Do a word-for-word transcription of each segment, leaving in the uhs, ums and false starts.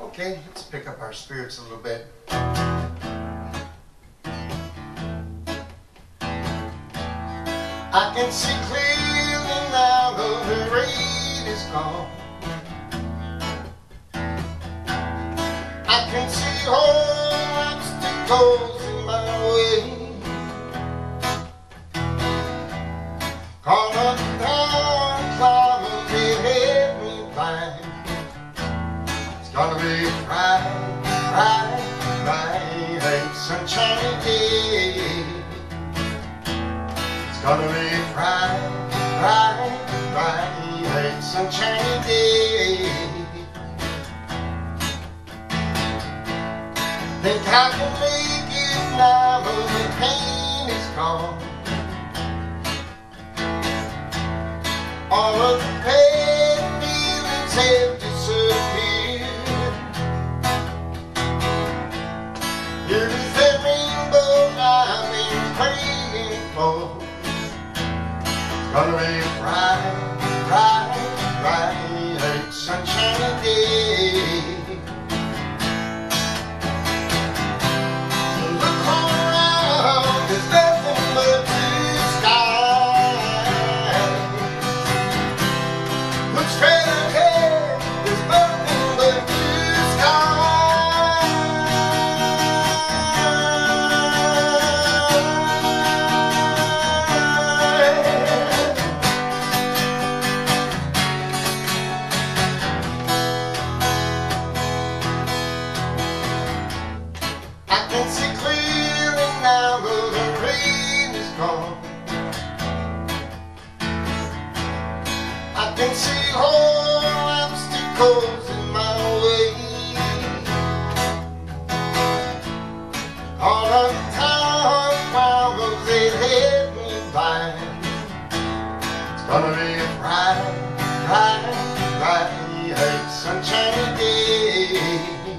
Okay, let's pick up our spirits a little bit. I can see clearly now the rain is gone. I can see all obstacles in my way. Caught up down, clouds that had me blind. It's gonna be bright, bright, bright, like sunshiny day. It's gonna be bright, bright, bright, like sunshiny day. Think I can make it now, but the pain is gone. All of the bad feelings have disappeared. Here is that rainbow I've been praying for. It's gonna be bright, bright, bright, like sunshiny day. Look all around, there's nothing but blue sky. Look straight ahead, there's nothing but blue sky. I can see clearly now though the rain is gone. I can see all obstacles in my way. All of the town problems that had me blind. It's gonna be a bright, bright, bright, like sunshiny day.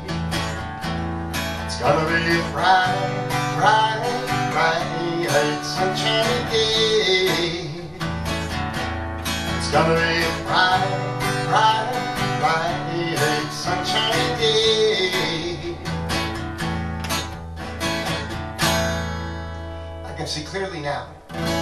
It's gonna be a bright, bright, bright, like sunshiny day. It's gonna be bright, bright, bright, like sunshiny day. I can see clearly now.